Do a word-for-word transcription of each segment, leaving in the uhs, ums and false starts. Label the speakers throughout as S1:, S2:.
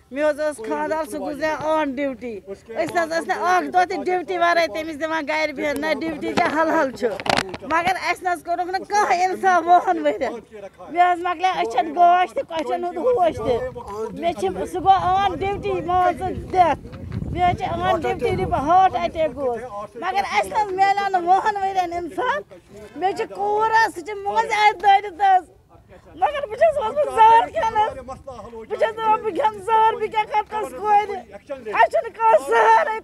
S1: Mess खानदार सह गुजर on duty दो ड्यूटी वारे तमिस दिवान गर बिहन ना ड्यूटी क्या हल हल मगर अस कोरुक न कह इंसाफ वहन वरियन मे मकल अचन गोश तो अचन हुद होश तो सह गो ऑन ड्यूटी मान डेथ मे ऑन ड्यूटी हार्ट अटैक गो मगर अस मिलान वहन वरियन इंसाफ मे कूर सह मज दरित मगर बहुत जार खेल बहुत खेन जार बह क्या कर सहर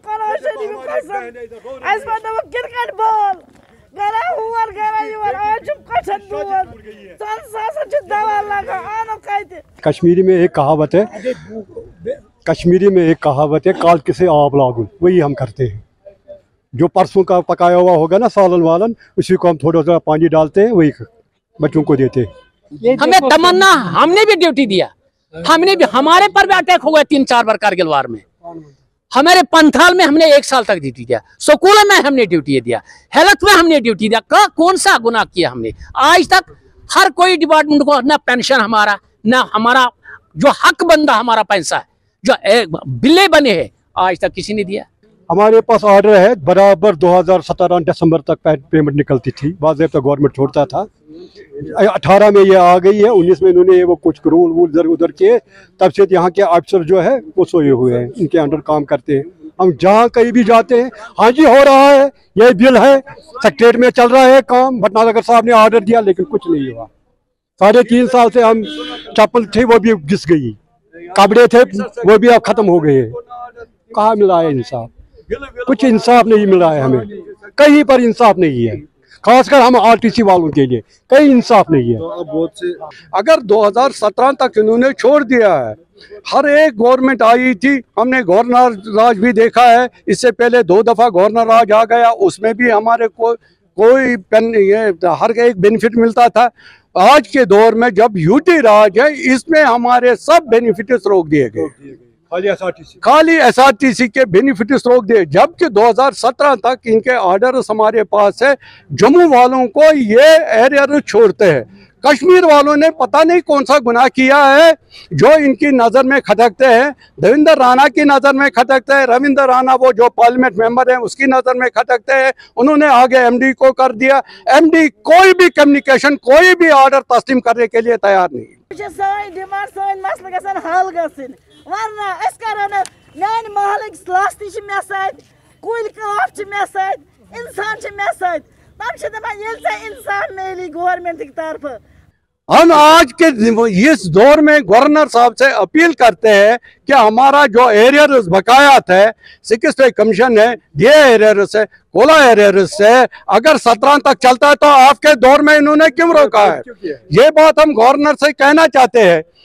S1: क्रिकेट बॉल गरा हर गरा योर आज कठन दूध सन सासन दवा लगा आनो कत
S2: कश्मीरी में एक कहावत है कश्मीरी में एक कहावत है काल किसे आप लागू वही हम करते हैं। जो परसों का पकाया हुआ होगा ना सालन वालन उसी को हम थोड़ा सा पानी डालते हैं वही बच्चों को देते हैं।
S3: हमें तमन्ना हमने भी ड्यूटी दिया, हमने भी हमारे पर भी अटैक हो गया तीन चार बार कारगिल वार में। हमारे पंथाल में हमने एक साल तक ड्यूटी दिया, स्कूल में हमने ड्यूटी दिया, हेल्थ में हमने ड्यूटी दिया। का कौन सा गुनाह किया हमने? आज तक हर कोई डिपार्टमेंट को ना पेंशन हमारा ना हमारा जो हक बंदा हमारा पैसा जो बिल्ले बने हैं आज तक किसी ने दिया।
S2: हमारे पास ऑर्डर है बराबर दो हज़ार सत्रह दिसंबर तक पेमेंट निकलती थी, बाज़ाब्ता गवर्नमेंट छोड़ता था। अठारह में ये आ गई है, उन्नीस में इन्होंने वो कुछ रूल वूल इधर उधर किए, तब से यहाँ के अफसर जो है वो सोए हुए हैं, इनके अंडर काम करते हैं। हम जहाँ कहीं भी जाते हैं हाँ जी हो रहा है, ये बिल है, सेक्रेटरीट में चल रहा है काम, भटनागर साहब ने ऑर्डर दिया लेकिन कुछ नहीं हुआ। साढ़े तीन साल से हम चप्पल थे वो भी घिस गई, कपड़े थे वो भी अब खत्म हो गए। कहाँ मिला है इंसाफ? कुछ इंसाफ नहीं मिला है हमें, कहीं पर इंसाफ नहीं है, खासकर हम आरटीसी वालों के लिए कहीं इंसाफ नहीं है।
S4: तो अब बहुत से अगर दो हज़ार सत्रह तक इन्होंने छोड़ दिया है, हर एक गवर्नमेंट आई थी, हमने गवर्नर राज भी देखा है, इससे पहले दो दफा गवर्नर राज आ गया, उसमें भी हमारे को कोई पेन ये हर एक बेनिफिट मिलता था। आज के दौर में जब यूटी राज है इसमें हमारे सब बेनिफिट्स रोक दिए गए,
S2: खाली एसआरटीसी
S4: खाली एसआरटीसी के बेनिफिट्स रोक दिए, जबकि दो हज़ार सत्रह तक इनके ऑर्डर्स हमारे पास है। जम्मू वालों को ये एरियर छोड़ते हैं, कश्मीर वालों ने पता नहीं कौन सा गुनाह किया है जो इनकी नज़र में खटकते हैं। देवेंद्र राणा की नज़र में खटकते हैं, रविंद्र राणा वो जो पार्लियामेंट मेंबर हैं उसकी नज़र में खटकते हैं। उन्होंने आगे एमडी को कर दिया, एमडी कोई भी कम्युनिकेशन कोई भी ऑर्डर तस्लीम करने के लिए तैयार नहीं।
S1: वरना अस करो न मान महल लस तह मे सत कुल काफ मे सत इंसान मे सत तब दपान ये इंसाफ मिली गवर्नमेंट की तरफ।
S4: हम आज के इस दौर में गवर्नर साहब से अपील करते हैं कि हमारा जो एरियर्स बकायात है, सिक्स पे कमीशन है, ये एरियर्स है, कोला एरियर्स है, अगर सत्रह तक चलता है तो आपके दौर में इन्होंने क्यों रोका है? ये बात हम गवर्नर से कहना चाहते हैं